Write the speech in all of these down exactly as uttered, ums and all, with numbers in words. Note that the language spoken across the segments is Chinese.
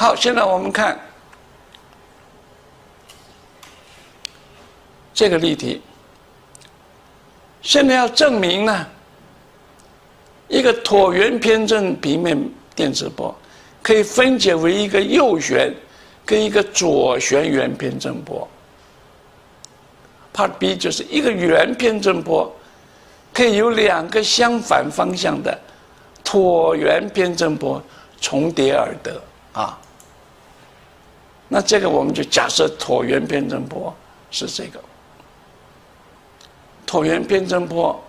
好，现在我们看这个例题。现在要证明呢，一个椭圆偏振平面电磁波可以分解为一个右旋跟一个左旋圆偏振波。Part B 就是一个圆偏振波可以有两个相反方向的椭圆偏振波重叠而得啊。那这个我们就假设椭圆偏振波是这个。椭圆偏振波，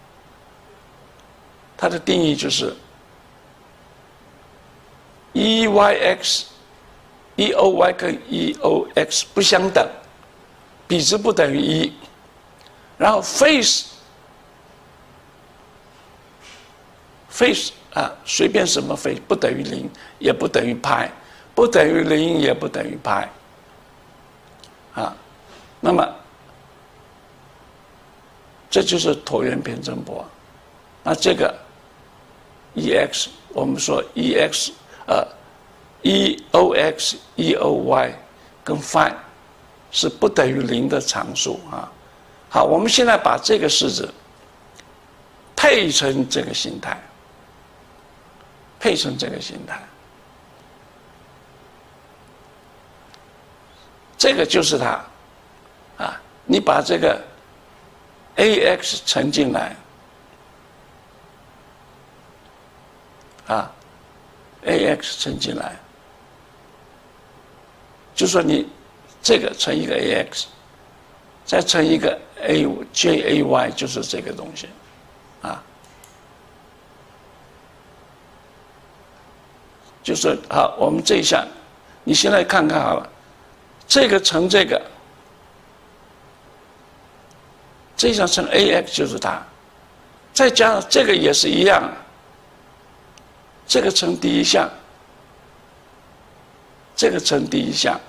它的定义就是 E Y X、E O Y 跟 E O X 不相等，比值不等于一，然后 phase phase 啊，随便什么 phase 不等于零，也不等于派，不等于零，也不等于派，啊，那么。这就是椭圆偏振波，那这个 E X 我们说 E X 呃 E O X E O Y 跟 phi 是不等于零的常数啊。好，我们现在把这个式子配成这个形态，配成这个形态，这个就是它啊。你把这个A X 乘进来，啊 ，A X 乘进来，就说你这个乘一个 A X， 再乘一个 A J A Y， 就是这个东西，啊，就是好，我们这一项，你现在看看好了，这个乘这个。这一项乘 A X 就是它，再加上这个也是一样，这个乘第一项，这个乘第一项，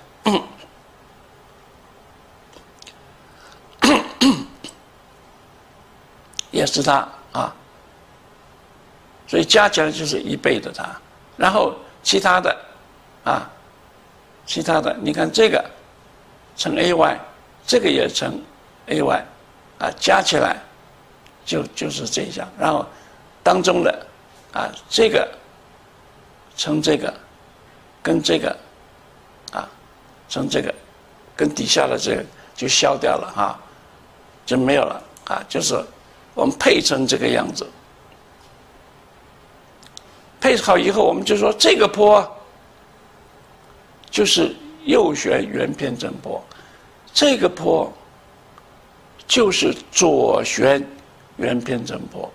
也是它啊，所以加起来就是一倍的它，然后其他的啊，其他的你看这个乘 A Y， 这个也乘 A Y。啊，加起来就就是这一项，然后当中的啊这个乘这个跟这个啊乘这个跟底下的这个就消掉了啊，就没有了啊，就是我们配成这个样子，配好以后，我们就说这个波就是右旋圆偏振波，这个波。就是左旋圆偏振波，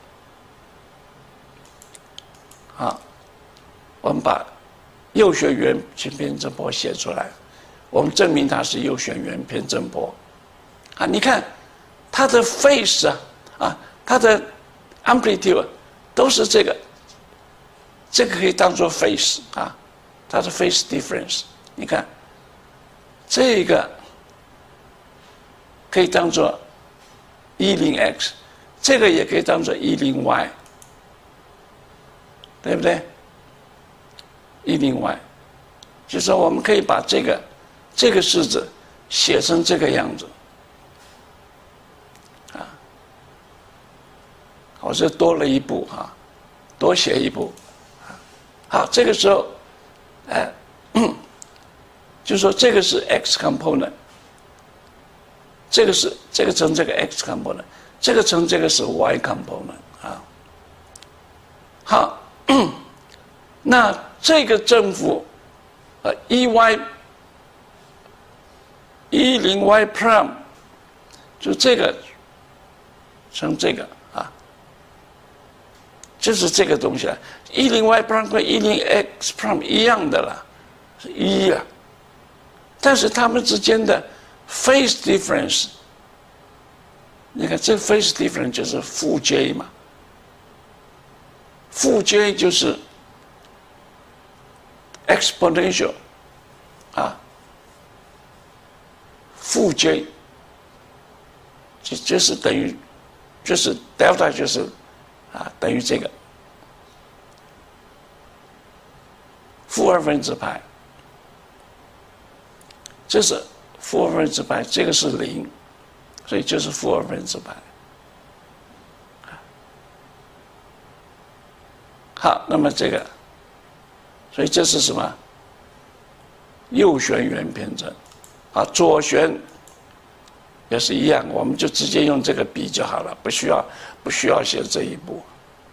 啊，我们把右旋圆偏振波写出来，我们证明它是右旋圆偏振波，啊，你看它的 phase 啊，啊，它的 amplitude 都是这个，这个可以当做 phase 啊，它的 phase difference， 你看这个可以当做。一零 X， 这个也可以当做一零 Y， 对不对？一零 Y， 就是说我们可以把这个这个式子写成这个样子，啊，我这多了一步啊，多写一步，好，这个时候，哎、呃，就说这个是 X component。这个是这个乘这个 x component， 这个乘这个是 y component 啊。好，那这个正负，呃 ，e y 一零 y prime， 就这个乘这个啊，就是这个东西啊。一零 y prime 跟一零 x prime 一样的啦，是一啊，但是它们之间的。phase difference， 你看这个 phase difference 就是负 j 嘛，负 j 就是 exponential 啊，负 j 就就是等于就是 delta 就是啊等于这个负二分之派这是负二分之派，这个是零，所以就是负二分之派。好，那么这个，所以这是什么？右旋圆偏振，啊，左旋也是一样，我们就直接用这个比就好了，不需要不需要写这一步。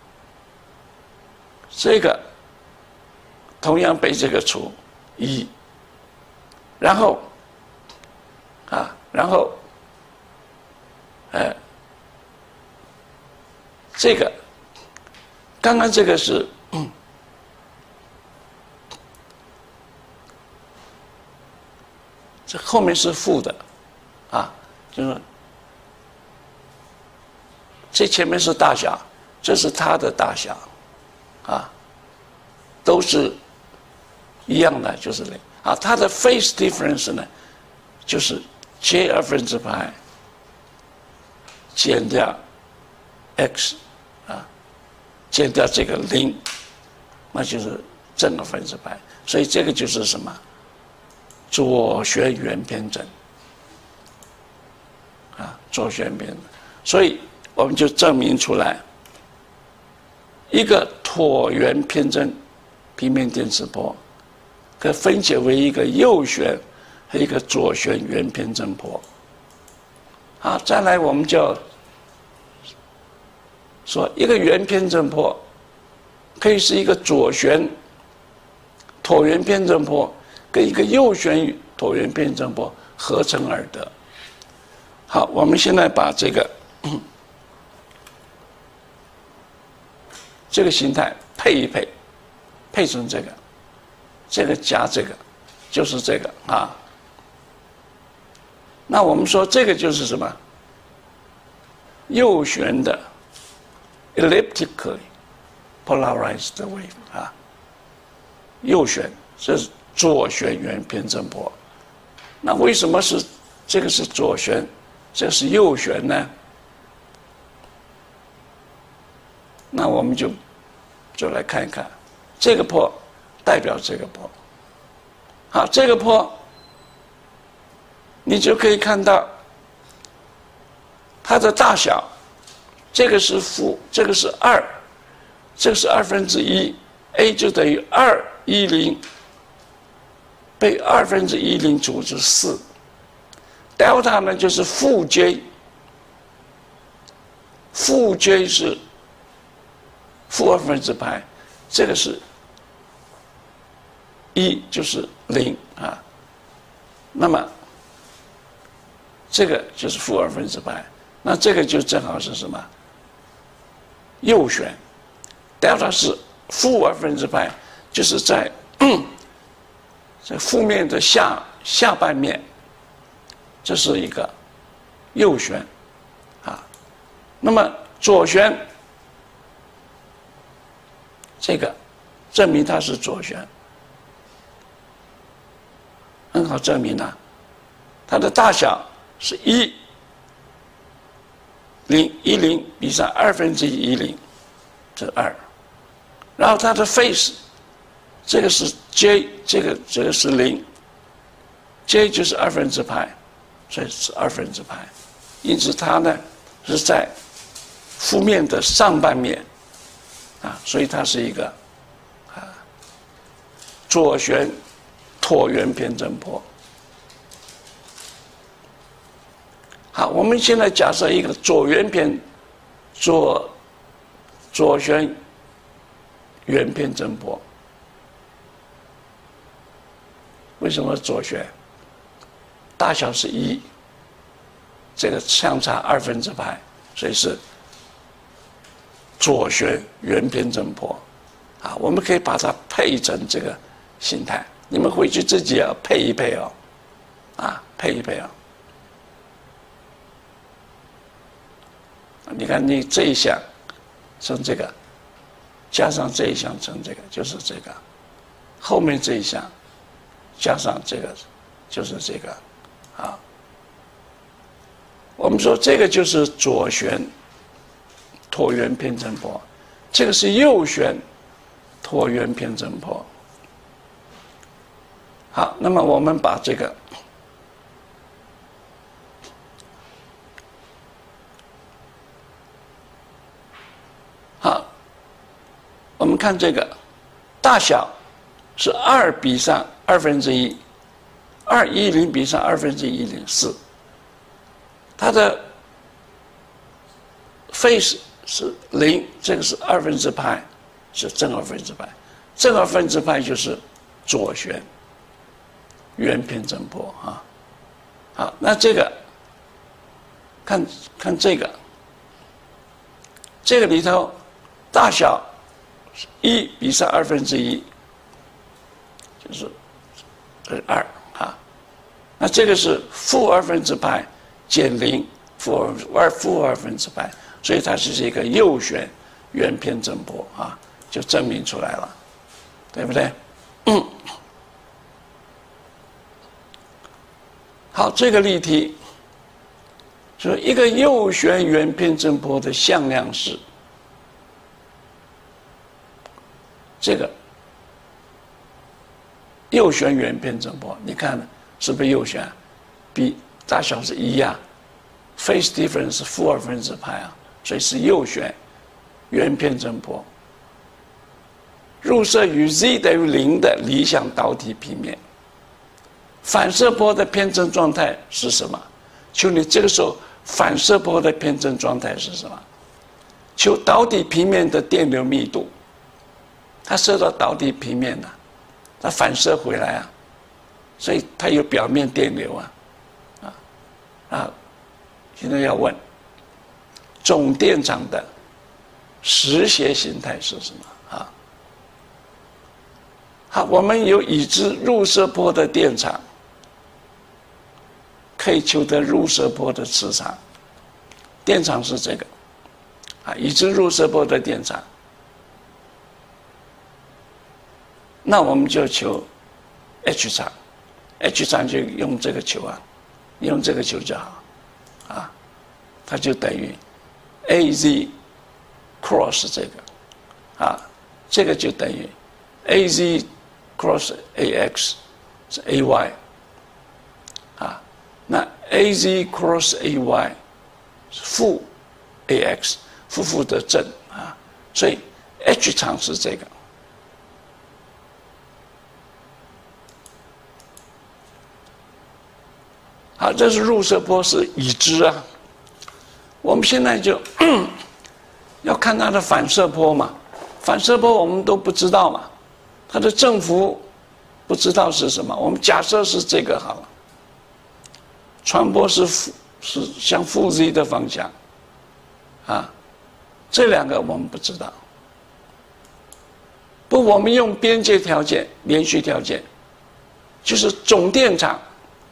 这个同样被这个除一，然后啊，然后，哎，这个刚刚这个是。嗯这后面是负的，啊，就是这前面是大小，这是它的大小，啊，都是一样的，就是零啊。它的 phase difference 呢，就是 j 二分之派减掉 x 啊，减掉这个零，那就是正二分之派。所以这个就是什么？左旋圆偏振，啊，左旋偏振，所以我们就证明出来，一个椭圆偏振平面电磁波，可分解为一个右旋和一个左旋圆偏振波。好，再来我们就说一个圆偏振波可以是一个左旋椭圆偏振波。跟一个右旋椭圆偏振波合成而得。好，我们现在把这个、嗯、这个形态配一配，配成这个，这个加这个，就是这个啊。那我们说这个就是什么？右旋的 elliptically polarized wave 啊，右旋，这是左旋圆偏振波。那为什么是这个是左旋，这个是右旋呢？那我们就就来看一看，这个波代表这个波。好，这个波你就可以看到它的大小，这个是负，这个是二，这个是二分之一 ，a 就等于二一零。被二分之一零除之四 ，delta 呢就是负 j， 负 j 是负二分之派，这个是一就是零啊，那么这个就是负二分之派，那这个就正好是什么？右旋 ，delta 是负二分之派，就是在。这负面的下下半面，这是一个右旋，啊，那么左旋，这个证明它是左旋，很好证明啊，它的大小是一零一零比上二分之一一零，这二，然后它的 phase。这个是 j， 这个这个是零 ，j 就是二分之派，所以是二分之派，因此它呢是在负面的上半面，啊，所以它是一个啊左旋椭圆偏振波。好，我们现在假设一个左圆偏左左旋圆偏振波。为什么左旋？大小是一，这个相差二分之派，所以是左旋圆偏振波。啊，我们可以把它配成这个形态，你们回去自己要配一配哦，啊，配一配哦。你看，你这一项乘这个，加上这一项乘这个，就是这个，后面这一项。加上这个，就是这个，啊，我们说这个就是左旋椭圆偏振波，这个是右旋椭圆偏振波。好，那么我们把这个我们看这个大小是二比上二分之一，二一零比上二分之一零四，它的 phase 是零，这个是二分之派，是正二分之派，正二分之派就是左旋圆偏振波啊。好，那这个看看这个，这个里头大小一比上二分之一，就是二啊。那这个是负二分之派减零，负二二负二分之派，所以它是一个右旋圆偏振波啊，就证明出来了，对不对？嗯。好，这个例题就是一个右旋圆偏振波的向量式，这个右旋圆偏振波，你看是不是右旋？比大小是一呀、啊、，phase difference 是负二分之派啊，所以是右旋圆偏振波。入射于 z 等于零的理想导体平面，反射波的偏振状态是什么？求你这个时候反射波的偏振状态是什么？求导体平面的电流密度。它射到导体平面了，它反射回来啊，所以它有表面电流啊，啊啊！现在要问总电场的实谐形态是什么啊？好，我们有已知入射波的电场，可以求得入射波的磁场。电场是这个啊，已知入射波的电场。那我们就求 H 场 ，H 场就用这个球啊，用这个球就好，啊，它就等于 A Z cross 这个，啊，这个就等于 A Z cross A X 是 A Y， 啊，那 A Z cross A Y 是负 A X， 负负的正啊，所以 H 场是这个。好，这是入射波是已知啊，我们现在就要看它的反射波嘛，反射波我们都不知道嘛，它的振幅不知道是什么，我们假设是这个好了，传播是负是向负 z 的方向，啊，这两个我们不知道，不，我们用边界条件、连续条件，就是总电场。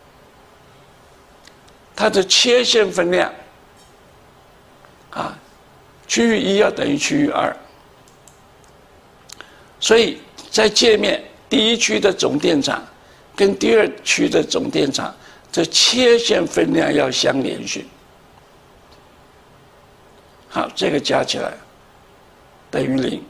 它的切线分量，啊，区域一要等于区域二，所以在界面第一区的总电场跟第二区的总电场，这切线分量要相连续。好，这个加起来等于零。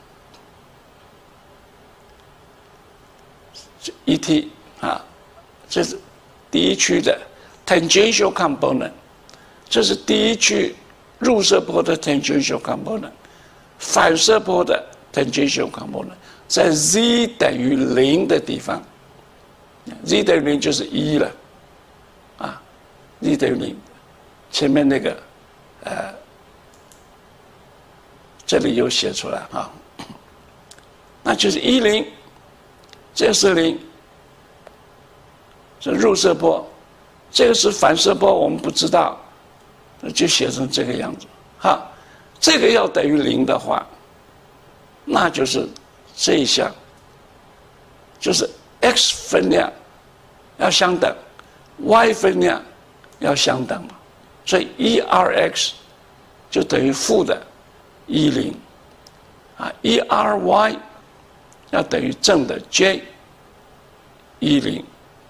一 T 啊，这是第一区的。tangential component， 这是第一区入射波的 tangential component， 反射波的 tangential component， 在 z 等于零的地方 ，z 等于零就是一了，啊 ，z 等于零，前面那个呃，这里有写出来啊，那就是一零，这是零，是入射波。这个是反射波，我们不知道，就写成这个样子。哈，这个要等于零的话，那就是这一项，就是 x 分量要相等 ，y 分量要相等嘛。所以一 r x 就等于负的一零，啊，一 r y 要等于正的 j 一零。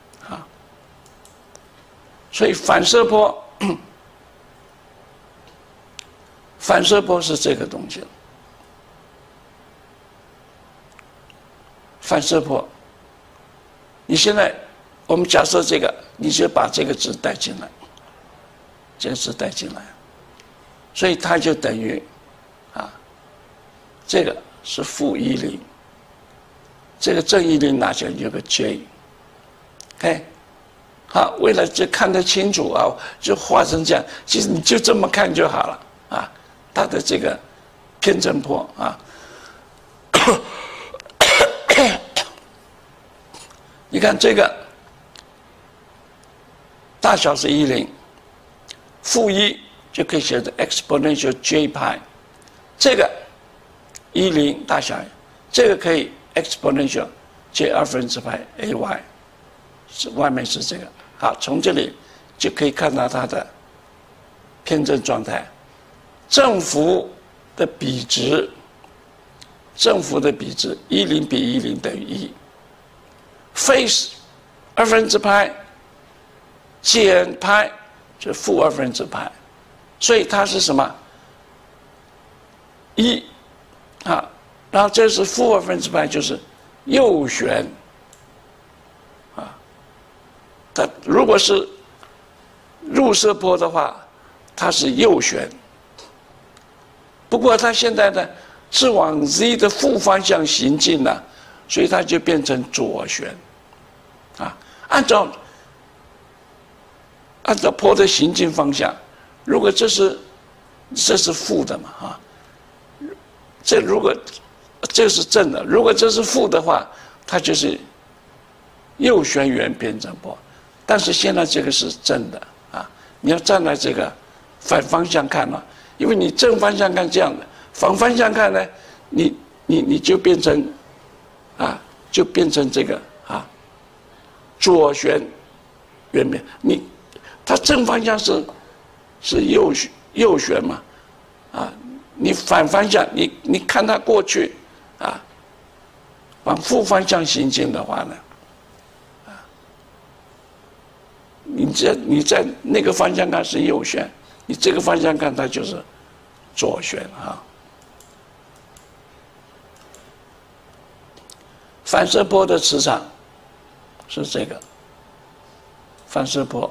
所以反射波，反射波是这个东西。反射波，你现在我们假设这个，你就把这个值带进来，这个值带进来，所以它就等于啊，这个是负一零，这个正一零拿起来有个 J，OK， 好，为了这看得清楚啊，就画成这样，其实你就这么看就好了啊，它的这个偏振波啊，你看这个大小是一零，负一就可以写成 exponential j 派，这个一零大小，这个可以 exponential j 二分之派 ay， 是外面是这个。好，从这里就可以看到它的偏振状态，振幅的比值，振幅的比值一零比一零等于一 ，phase 二分之派减派就负二分之派，所以它是什么？一啊，然后这是负二分之派，就是右旋啊。它如果是入射波的话，它是右旋。不过它现在呢是往 z 的负方向行进了，所以它就变成左旋啊。按照按照波的行进方向，如果这是这是负的嘛啊，这如果这是正的，如果这是负的话，它就是右旋圆偏振波。但是现在这个是正的啊，你要站在这个反方向看了，因为你正方向看这样的，反方向看呢，你你你就变成啊，就变成这个啊左旋圆偏，你它正方向是是右右旋嘛啊，你反方向你你看它过去啊，往负方向行进的话呢，啊，你在你在那个方向看是右旋，你这个方向看它就是左旋啊。反射波的磁场是这个反射波，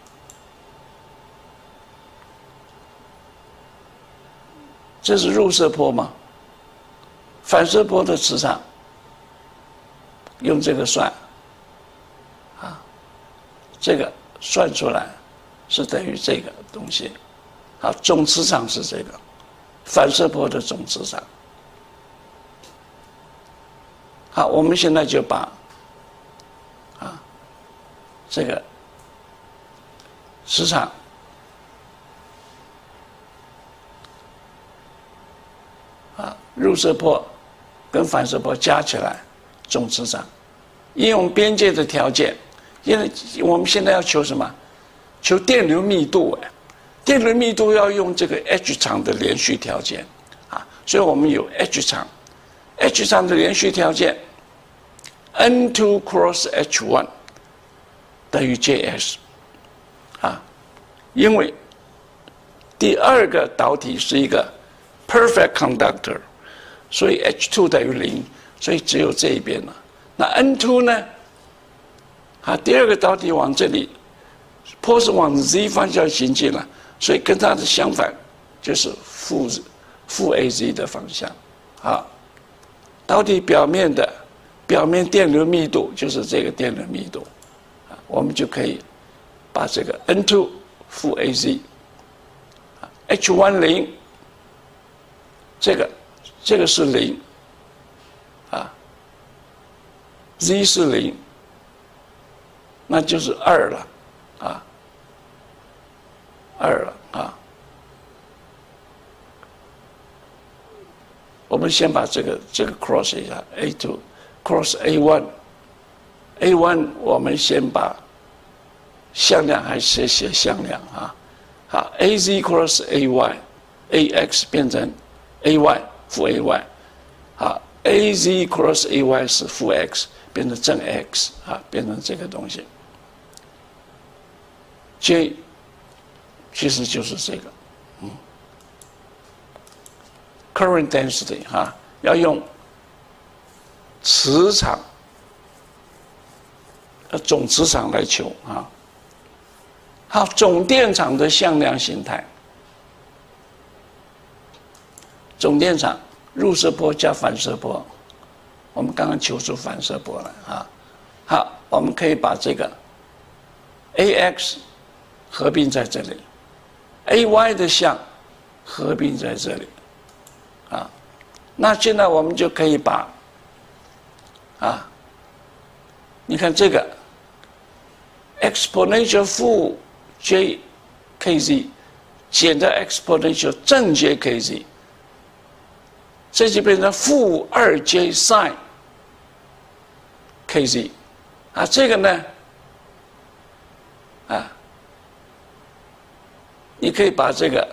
这是入射波吗？反射波的磁场用这个算啊，这个算出来是等于这个东西。好，总磁场是这个反射波的总磁场。好，我们现在就把啊这个磁场啊入射波跟反射波加起来总磁场，应用边界的条件，因为我们现在要求什么？求电流密度哎，电流密度要用这个 H 场的连续条件啊，所以我们有 H 场 ，H 场的连续条件 N 二 cross H 一 等于 J S 啊，因为第二个导体是一个 perfect conductor， 所以 H 二 等于零，所以只有这一边了。那 N 二 呢？啊，第二个导体往这里，波是往 z 方向行进了，所以跟它的相反就是负负 a z 的方向。啊，导体表面的表面电流密度就是这个电流密度，啊，我们就可以把这个 N 二 负 a z，H 一 零，这个这个是零，啊 ，z 是零，那就是二了，啊，二了啊。我们先把这个这个 cross 一下 ，A 二 cross A 一 ，A 一 我们先把向量还是写向量啊，好 ，A Z cross A Y，A X 变成 A Y 负 A Y， 好 ，A Z cross A Y 是负 X 变成正 X 啊，变成这个东西 ，J 其实就是这个，嗯。current density 哈，要用磁场，呃总磁场来求啊。好，总电场的向量形态，总电场入射波加反射波，我们刚刚求出反射波了啊。好，我们可以把这个 A X 合并在这里 ，A Y 的项合并在这里，啊，那现在我们就可以把啊，你看这个 exponential 负 j k z 减掉 exponential 正 j k z， 这就变成负二 j sin k z， 啊，这个呢，啊，你可以把这个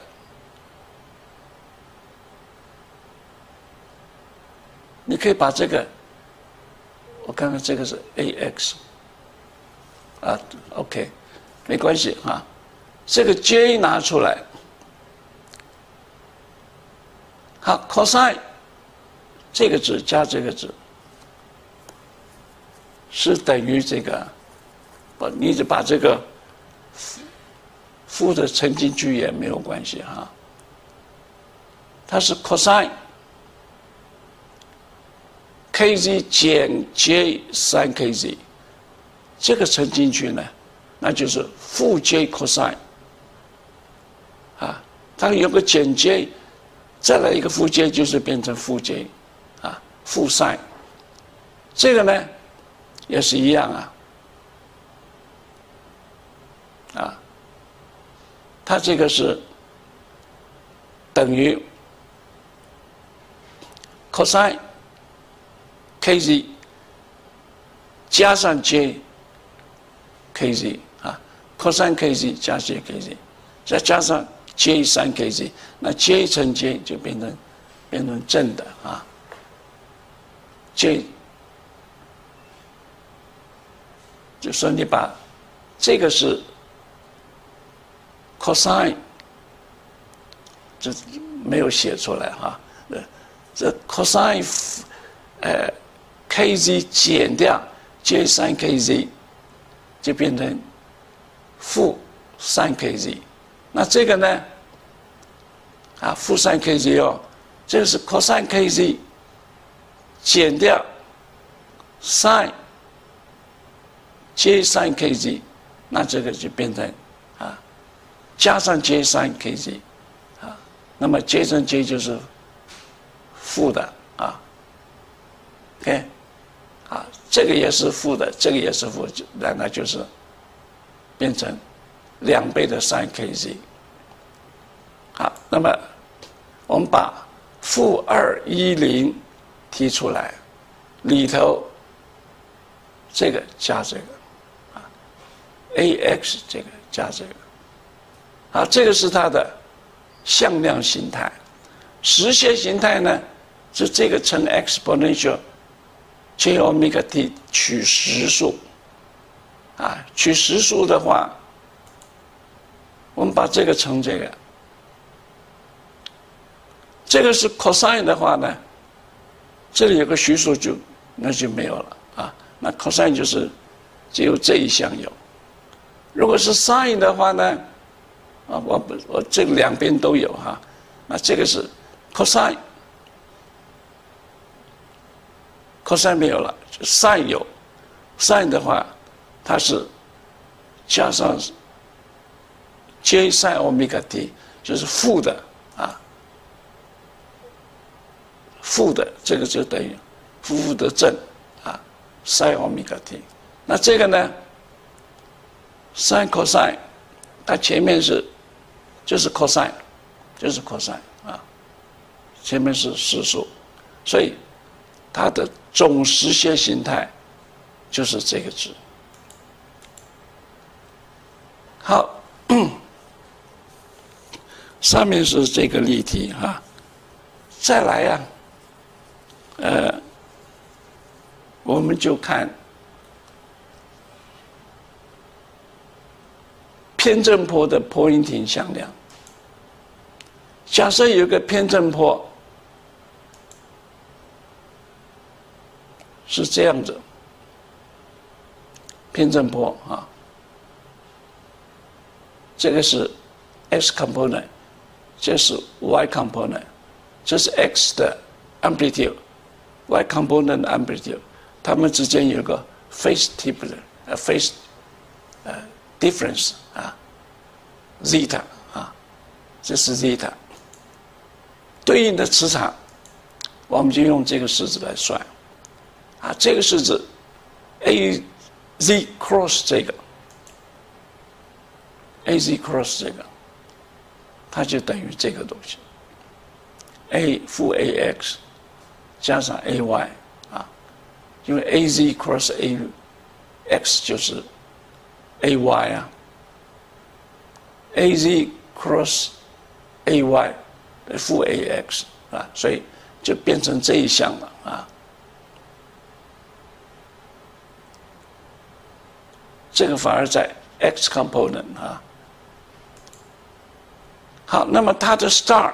你可以把这个，我看看这个是 A X， 啊 ，OK， 没关系啊，这个 J 拿出来，好 ，cosine 这个值加这个值是等于这个，不，你只把这个负的乘进去也没有关系哈，它是 cosine。kz 减 j 三 kz， 这个乘进去呢，那就是负 j cosine， 啊，它有个减 j， 再来一个负 j 就是变成负 j， 啊，负 sin， 这个呢也是一样啊，啊，它这个是等于 cosine。kz 加上 j kz 啊 ，cosine kz 加 j kz， 再加上 j 三 kz， 那 j 乘 j 就变成变成正的啊 ，j 就说你把这个是 cosine， 这没有写出来哈、啊，这 cosine 呃。kz 减掉 j 三 kz， 就变成负三 kz。那这个呢？啊，负三 kz 哦，这个是 cosine kz 减掉 sin j 三 kz， 那这个就变成啊加上 j 三 kz 啊，那么 j 乘 j 就是负的啊 ，OK。啊，这个也是负的，这个也是负，那那就是变成两倍的 sin kz。好，那么我们把负二一零提出来，里头这个加这个，啊 ，ax 这个加这个，啊，这个是它的向量形态，实线形态呢是这个乘 exponential。j 欧米伽 t 取实数，啊，取实数的话，我们把这个乘这个，这个是 cosine 的话呢，这里有个虚数就那就没有了啊，那 cosine 就是只有这一项有，如果是 sin 的话呢，啊，我我这两边都有哈、啊，那这个是 cosine。cosine 没有了 ，sin 有 ，sin 的话，它是加上 j sin 欧米伽 t， 就是负的啊，负的这个就等于负的正啊 sin 欧米伽 t。那这个呢 ，sin cosine， 它前面是就是 cosine， 就是 cosine 啊，前面是实数，所以它的总实线形态就是这个值。好，上面是这个例题哈、啊，再来呀、啊，呃，我们就看偏振波的波音庭向量。假设有一个偏振波。是这样子，偏振波啊，这个是 x component， 这是 y component， 这是 x 的 amplitude、y component amplitude， 它们之间有个 phase difference， 呃 phase 呃 difference 啊 ，zeta 啊，这是 zeta。对应的磁场，我们就用这个式子来算，啊，这个式子 a z cross 这个 a z cross 这个，它就等于这个东西 ，a 负 a x 加上 a y 啊，因为 a z cross a x 就是 a y 啊 ，a z cross a y 负 a x 啊，所以就变成这一项了啊。这个反而在 x component 啊。好，那么它的 star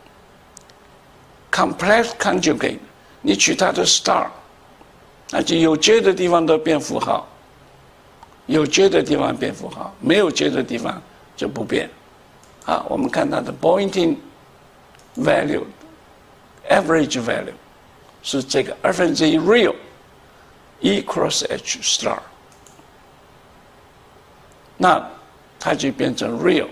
complex conjugate， 你取它的 star， 那就有 j 的地方都变符号，有 j 的地方变符号，没有 j 的地方就不变。啊，我们看它的 Poynting value average value 是这个二分之一 real E cross H star， 那它就变成 real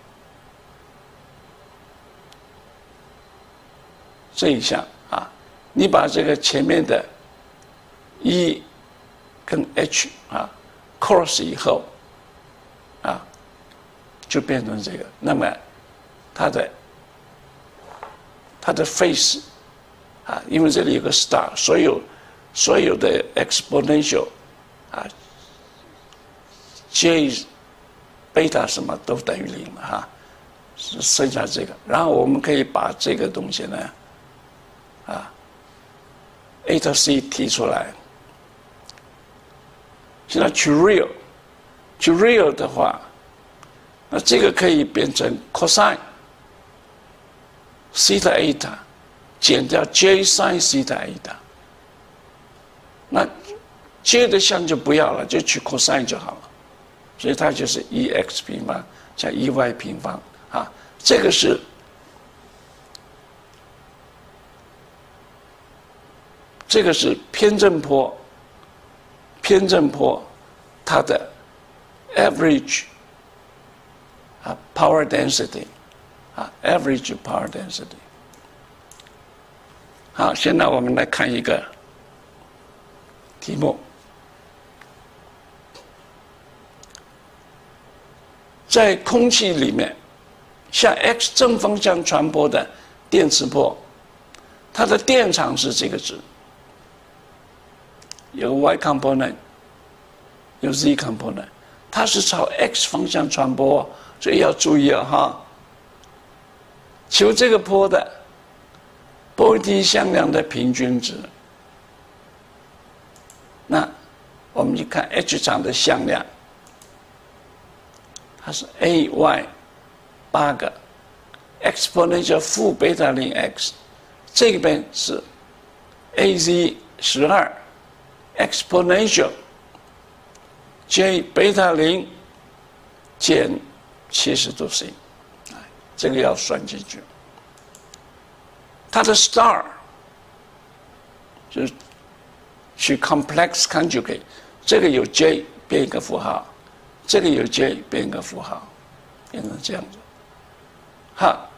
这一项啊，你把这个前面的 E 跟 H 啊 cross 以后啊，就变成这个，那么它的它的 phase 啊，因为这里有个 star， 所有所有的 exponential 啊 ，j 贝塔什么都等于零了哈，是剩下这个，然后我们可以把这个东西呢，啊 ，eta c 提出来，现在取 real， 取 real 的话，那这个可以变成 cosine。西塔 eta 减掉 j sin 西塔 eta， 那 j 的项就不要了，就取 cosine 就好了，所以它就是 e x 平方加 e y 平方啊，这个是这个是偏振波，偏振波它的 average 啊 power density。啊 ，average power density。好，现在我们来看一个题目，在空气里面，向 x 正方向传播的电磁波，它的电场是这个值，有 y component， 有 z component， 它是朝 x 方向传播，所以要注意啊哈。求这个波的波粒向量的平均值，那我们就看 H 场的向量，它是 a y 八个 exponential 负贝塔零 x， 这边是 a z 十二 exponential j 贝塔零减七十度 c。这个要算进去，它的 star 就是取 complex conjugate， 这个有 j 变一个符号，这个有 j 变一个符号，变成这样子。好，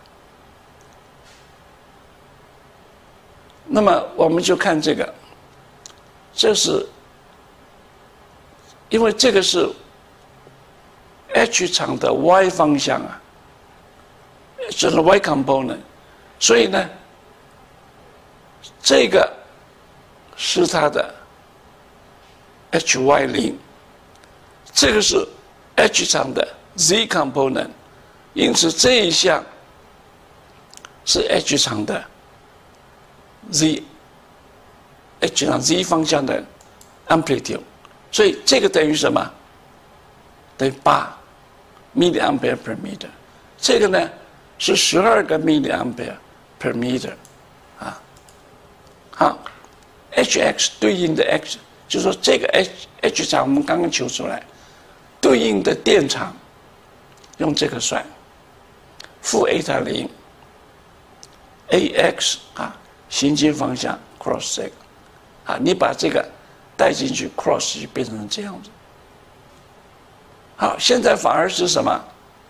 那么我们就看这个，这是因为这个是 H 场的 y 方向啊。就是 y component， 所以呢，这个是它的 h y 零，这个是 H 场的 z component， 因此这一项是 H 场的 z H 场 z 方向的 amplitude， 所以这个等于什么？等于八 milliampere per meter， 这个呢？是十二个 milliampere per meter， 啊，好 ，H x 对应的 x， 就是说这个 H H 场我们刚刚求出来，对应的电场，用这个算，负 eta 零 ，A x 啊， 行进方向 cross 这个，啊，你把这个带进去 cross 就变成这样子。好，现在反而是什么？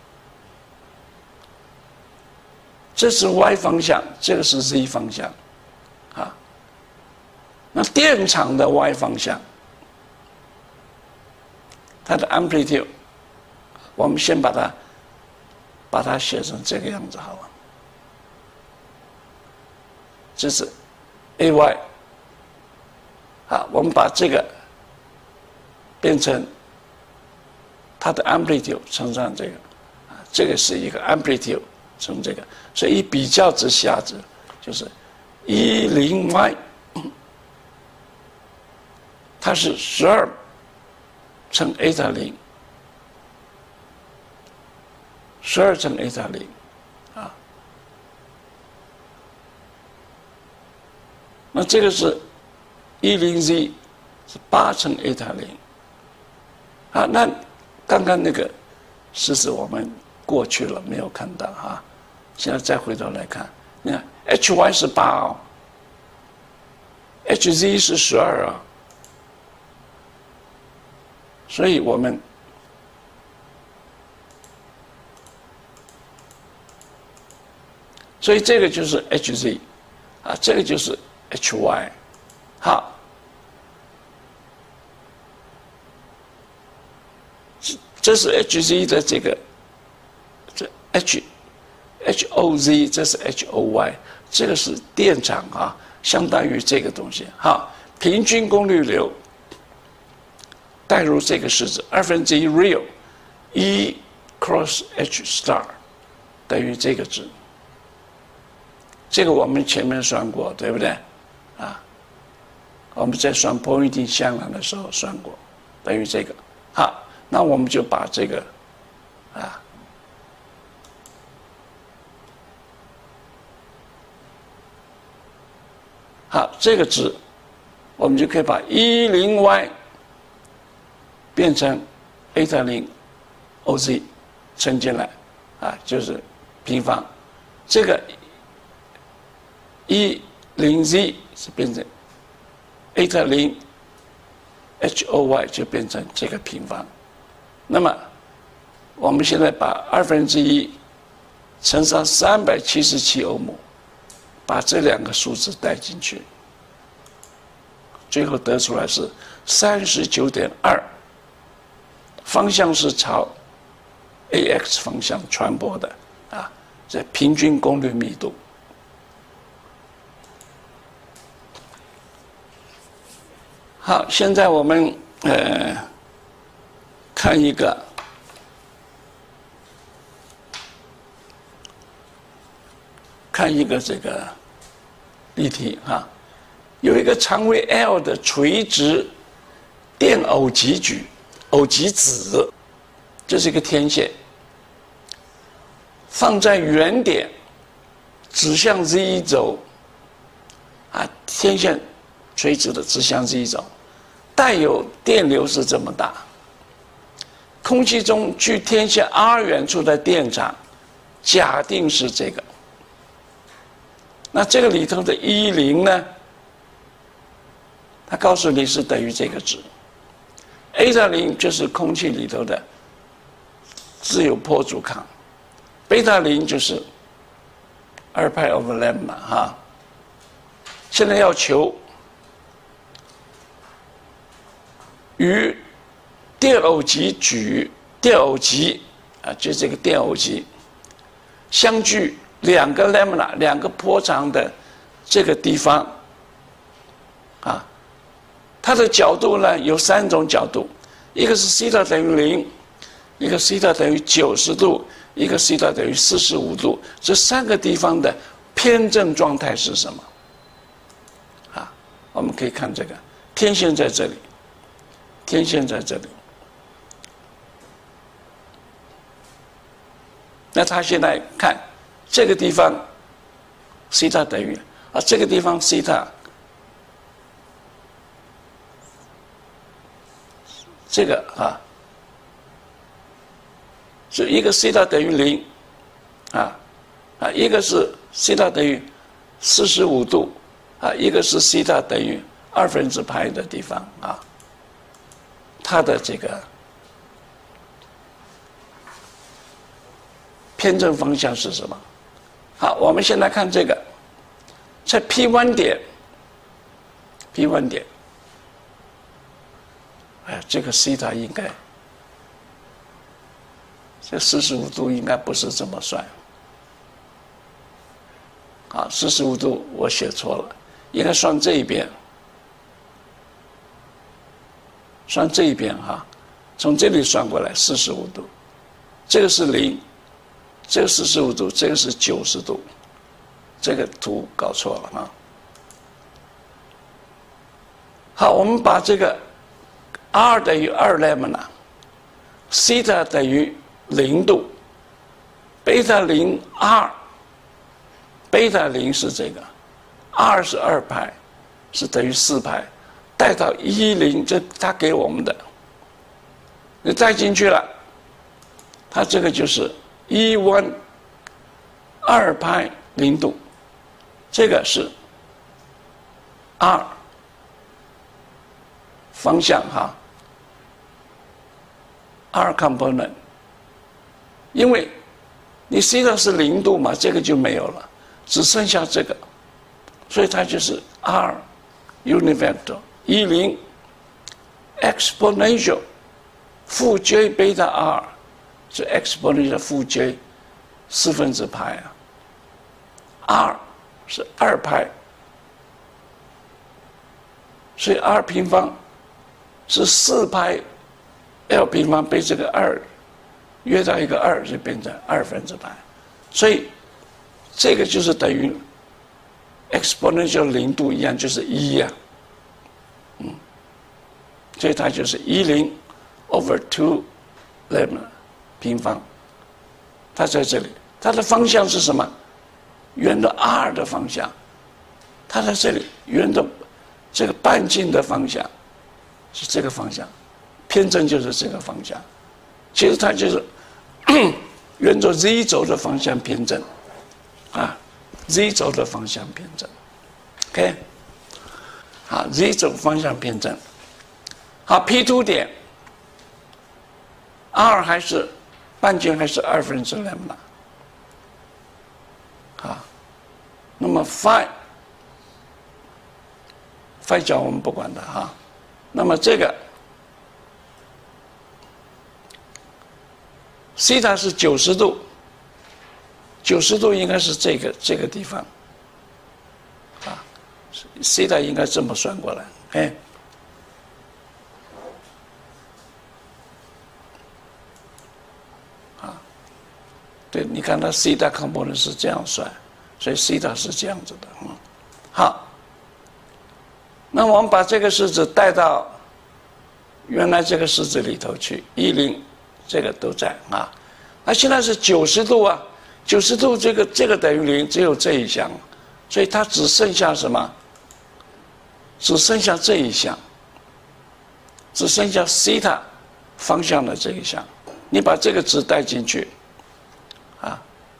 这是 y 方向，这个是 z 方向，啊，那电场的 y 方向，它的 amplitude， 我们先把它把它写成这个样子好了。这是 ay， 啊，我们把这个变成它的 amplitude 乘上这个，啊，这个是一个 amplitude 乘这个，所以一比较之下子就是一零 y， 它是十二乘 eta 零，十二乘 eta 零。那这个是一零 z 是八乘 eta 零，啊，那刚刚那个事实我们过去了，没有看到哈，现在再回头来看，你看 hy 是八哦 ，hz 是十二啊，所以我们所以这个就是 hz 啊，这个就是。hy， 好，这是 hz 的这个，这 h hoz， 这是 hoy， 这个是电场啊，相当于这个东西。好，平均功率流带入这个式子，二分之一 real， E cross h star 等于这个值。这个我们前面算过，对不对？啊，我们在算波粒相量的时候算过，等于这个。好，那我们就把这个啊，好，这个值，我们就可以把一零 y 变成 eta 零 oz 乘进来，啊，就是平方。这个一零 z 是变成 eta 零 hoy 就变成这个平方。那么我们现在把二分之一乘上三百七十七欧姆，把这两个数字带进去，最后得出来是三十九点二，方向是朝 ax 方向传播的啊，这平均功率密度。好，现在我们呃看一个看一个这个例题哈，有一个长为 L 的垂直电偶极矩偶极子，这是一个天线，放在原点指向 z 轴啊，天线垂直的指向 z 轴，带有电流是这么大。空气中距天线 r 远处的电场，假定是这个。那这个里头的一零呢？它告诉你是等于这个值。eta 零就是空气里头的自由波阻抗，贝塔零就是二派 over lambda 哈。现在要求与电偶极矩电偶极啊，就这个电偶极相距两个 lambda 两个波长的这个地方啊，它的角度呢有三种角度，一个是西塔等于零，一个西塔等于九十度，一个西塔等于四十五度。这三个地方的偏正状态是什么？啊，我们可以看这个天线在这里，天线在这里。那他现在看这个地方，西塔等于啊，这个地方西塔，这个啊，是一个西塔等于零，啊啊，一个是西塔等于四十五度， 啊，一个是西塔等于二分之派的地方啊，它的这个偏正方向是什么？好，我们先来看这个，在 P 一 点 ，P 一 点，哎，这个西塔应该，这四十五度应该不是这么算。啊，四十五度我写错了，应该算这一边，算这一边哈，从这里算过来四十五度，这个是零，这个四十五度，这个是九十度，这个图搞错了啊。好，我们把这个 r 等于二 lambda， 西塔等于零度，贝塔零 r。贝塔零是这个 ，r 是二派，是等于四派，带到一零，这他给我们的，你带进去了，它这个就是一 one 二派零度，这个是 r 方向哈 ，r component， 因为你 西塔是零度嘛，这个就没有了。只剩下这个，所以它就是 r unit vector 一零 exponential 负 j 贝塔 r 是 exponential 负 j 四分之派啊 ，r 是二派，所以 r 平方是四派 l 平方被这个二约到一个二就变成二分之派，所以。这个就是等于 exponential 零度一样，就是一呀、啊，嗯，所以它就是一零 over two lambda 平方，它在这里，它的方向是什么？圆的 r 的方向，它在这里，圆的这个半径的方向是这个方向，偏正就是这个方向，其实它就是沿着 z 轴的方向偏正。啊 ，z 轴的方向偏正 ，OK， 好 ，z 轴方向偏正，好 ，P 二 点 ，r 还是半径还是二分之 lambda， 啊，那么 phi phi 角我们不管它哈，那么这个西塔是九十度。九十度应该是这个这个地方，啊，西塔应该这么算过来，哎，啊，对，你看它西塔 component 是这样算，所以西塔是这样子的，嗯，好，那我们把这个式子带到原来这个式子里头去，一零这个都在啊，那现在是九十度啊。九十度这个这个等于零，只有这一项，所以它只剩下什么？只剩下这一项，只剩下西塔方向的这一项。你把这个值带进去，啊，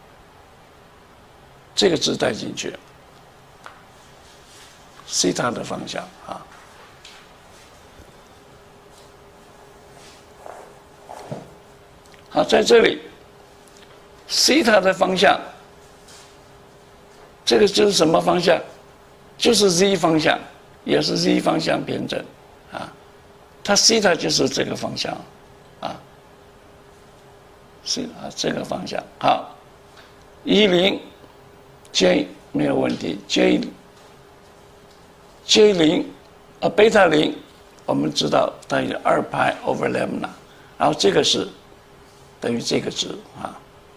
这个值带进去，西塔的方向啊。好，在这里。西塔的方向，这个就是什么方向？就是 z 方向，也是 z 方向偏正，啊，它西塔就是这个方向，啊，是啊这个方向。好，一零 j 没有问题 ，j j 零啊贝塔零，我们知道等于二派 over lambda， 然后这个是等于这个值啊。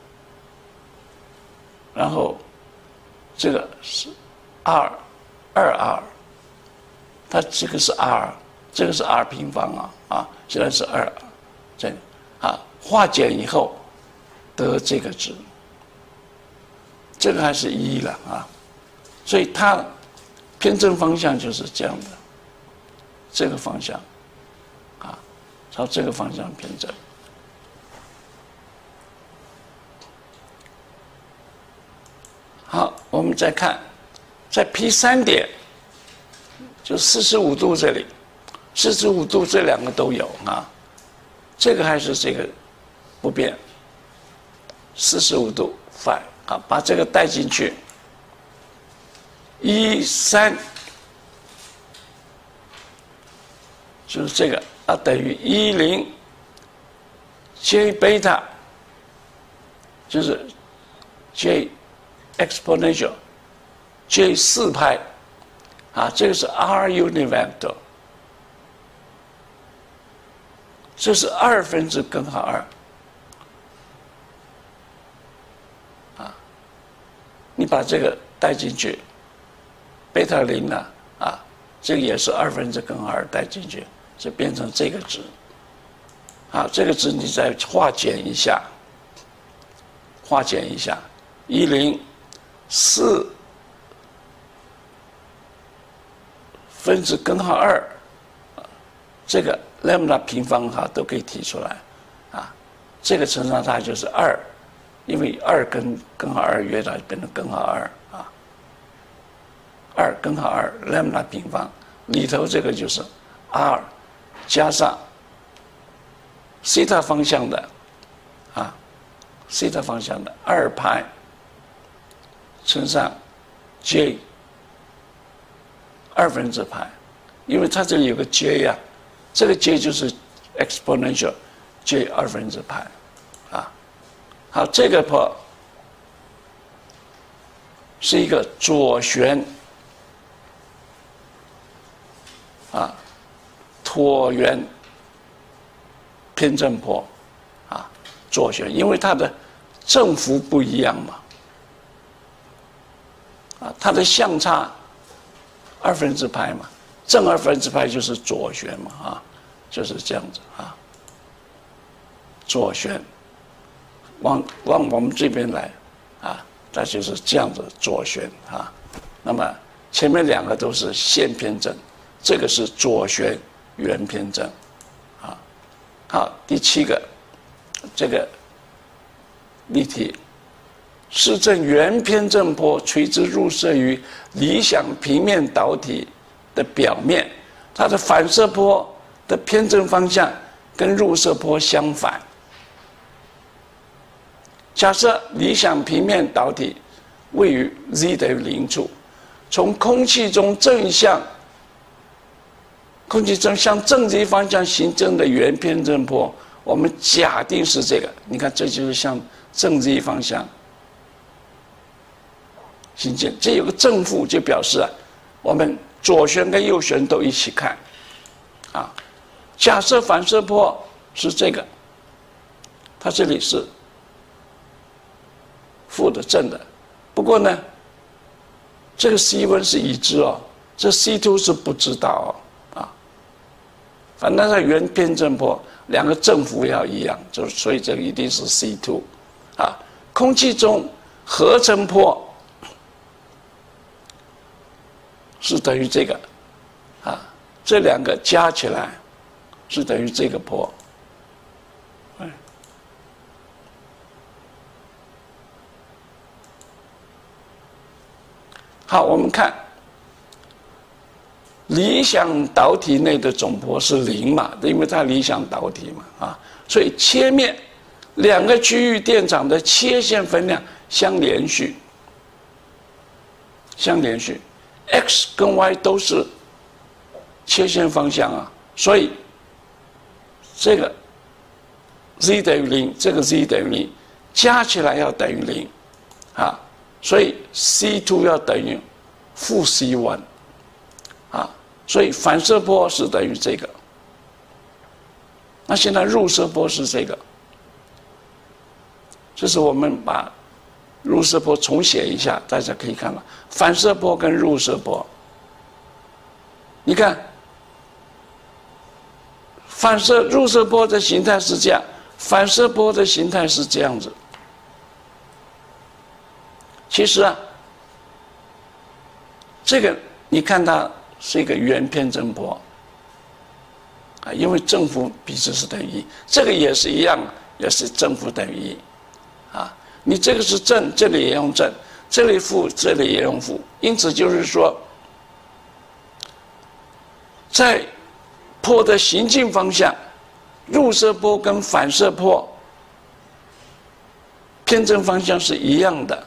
然后，这个是 r 二 r， 它这个是 r， 这个是 r 平方啊啊，现在是二，这个啊化简以后得这个值，这个还是一了啊，所以它偏正方向就是这样的，这个方向啊，朝这个方向偏正。好，我们再看，在 P 三 点就四十五度这里，四十五度这两个都有啊，这个还是这个不变，四十五度 phi 啊，把这个带进去，一三就是这个啊，等于一零 j 贝塔，就是 j exponential j 四派。啊，这个是 R unit vector， 这是二分之根号二。啊，你把这个带进去，贝塔零呢，啊，这个也是二分之根号二带进去，就变成这个值。啊，这个值你再化简一下，化简一下，一零四。分之根号二，这个 lambda 平方哈都可以提出来，啊，这个乘上它就是二，因为二跟根号二约到变成根号二啊，二根号二 lambda 平方里头这个就是 r 加上西塔方向的啊，西塔方向的二派乘上 j。二分之派，因为它这里有个 j 呀、啊，这个 j 就是 exponential j 二分之派，啊，好，这个坡是一个左旋啊椭圆偏振坡啊，左旋，因为它的振幅不一样嘛，啊，它的相差。二分之派嘛，正二分之派就是左旋嘛，啊，就是这样子啊，左旋，往往我们这边来，啊，它就是这样子左旋啊。那么前面两个都是线偏振，这个是左旋圆偏振，啊，好，第七个，这个例题。是正圆偏振波垂直入射于理想平面导体的表面，它的反射波的偏振方向跟入射波相反。假设理想平面导体位于 z 等于零处，从空气中正向空气中向正极方向行正的圆偏振波，我们假定是这个，你看这就是向正极方向。行进，这有个正负，就表示啊，我们左旋跟右旋都一起看，啊，假设反射波是这个，它这里是负的正的，不过呢，这个 C 一 是已知哦，这 C 二 是不知道哦，啊，反正它圆偏振波两个正负要一样，就所以这个一定是 C 二，啊，空气中合成波。是等于这个，啊，这两个加起来是等于这个波。好，我们看理想导体内的总波是零嘛，因为它理想导体嘛，啊，所以切面两个区域电场的切线分量相连续，相连续。x 跟 y 都是切线方向啊，所以这个 z 等于零，这个 z 等于零，加起来要等于零，啊，所以 C 二 要等于负 C 一，啊，所以反射波是等于这个。那现在入射波是这个，这是我们把入射波重写一下，大家可以看到反射波跟入射波。你看，反射入射波的形态是这样，反射波的形态是这样子。其实啊，这个你看它是一个圆偏振波啊，因为正负彼此是等于一，这个也是一样，也是正负等于一啊。你这个是正，这里也用正，这里负，这里也用负，因此就是说， 在波的行进方向，入射波跟反射波偏振方向是一样的。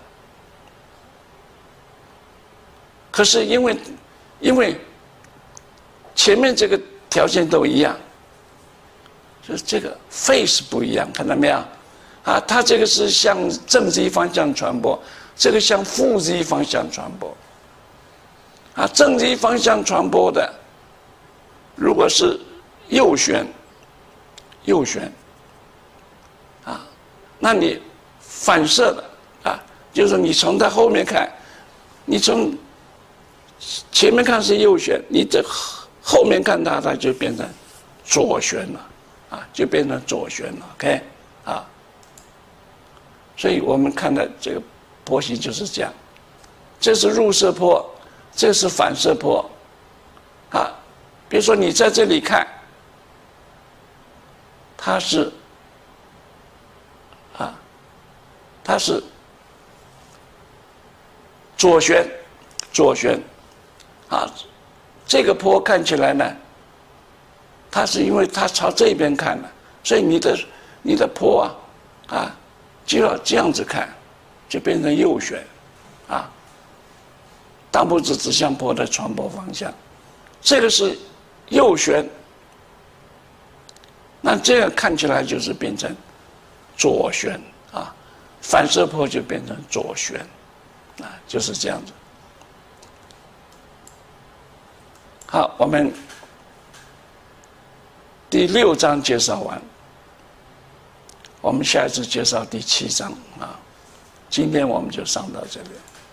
可是因为因为前面这个条件都一样，就是这个 phase 不一样，看到没有？啊，它这个是向正 z 方向传播，这个向负 z 方向传播。啊，正 z 方向传播的，如果是右旋，右旋，啊，那你反射的啊，就是你从它后面看，你从前面看是右旋，你这后面看它，它就变成左旋了，啊，就变成左旋了 ，OK， 啊，所以我们看的这个波形就是这样，这是入射波，这是反射波，啊，比如说你在这里看，它是，啊，它是左旋，左旋。啊，这个波看起来呢，它是因为它朝这边看的，所以你的你的波啊，啊，就要这样子看，就变成右旋，啊，大拇指指向波的传播方向，这个是右旋，那这样看起来就是变成左旋啊，反射波就变成左旋，啊，就是这样子。好，我们第六章介绍完，我们下一次介绍第七章啊。今天我们就上到这里。